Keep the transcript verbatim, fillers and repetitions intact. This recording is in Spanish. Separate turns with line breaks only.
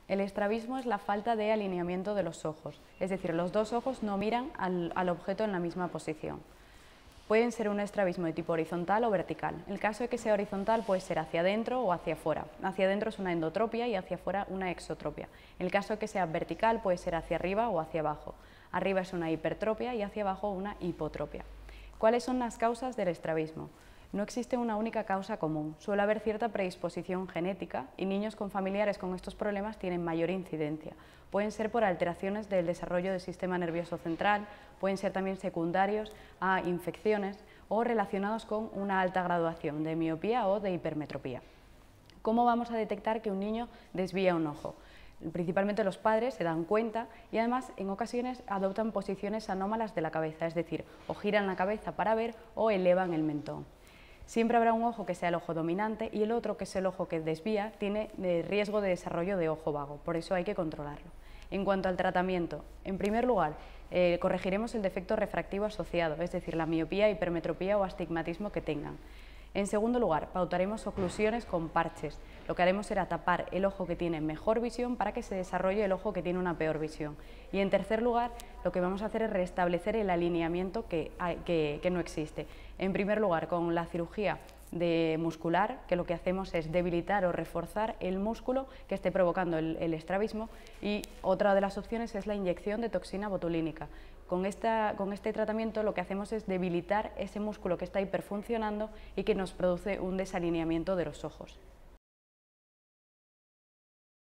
El estrabismo es la falta de alineamiento de los ojos, es decir, los dos ojos no miran al, al objeto en la misma posición. Pueden ser un estrabismo de tipo horizontal o vertical. En el caso de que sea horizontal puede ser hacia adentro o hacia afuera. Hacia adentro es una endotropia y hacia afuera una exotropia. En el caso de que sea vertical puede ser hacia arriba o hacia abajo. Arriba es una hipertropia y hacia abajo una hipotropia. ¿Cuáles son las causas del estrabismo? No existe una única causa común, suele haber cierta predisposición genética y niños con familiares con estos problemas tienen mayor incidencia. Pueden ser por alteraciones del desarrollo del sistema nervioso central, pueden ser también secundarios a infecciones o relacionados con una alta graduación de miopía o de hipermetropía. ¿Cómo vamos a detectar que un niño desvía un ojo? Principalmente los padres se dan cuenta y además en ocasiones adoptan posiciones anómalas de la cabeza, es decir, o giran la cabeza para ver o elevan el mentón. Siempre habrá un ojo que sea el ojo dominante y el otro, que es el ojo que desvía, tiene riesgo de desarrollo de ojo vago, por eso hay que controlarlo. En cuanto al tratamiento, en primer lugar, eh, corregiremos el defecto refractivo asociado, es decir, la miopía, hipermetropía o astigmatismo que tengan. En segundo lugar, pautaremos oclusiones con parches. Lo que haremos será tapar el ojo que tiene mejor visión para que se desarrolle el ojo que tiene una peor visión. Y en tercer lugar, lo que vamos a hacer es restablecer el alineamiento que, hay, que, que no existe. En primer lugar, con la cirugía de muscular, que lo que hacemos es debilitar o reforzar el músculo que esté provocando el, el estrabismo, y otra de las opciones es la inyección de toxina botulínica. Con, esta, con este tratamiento lo que hacemos es debilitar ese músculo que está hiperfuncionando y que nos produce un desalineamiento de los ojos.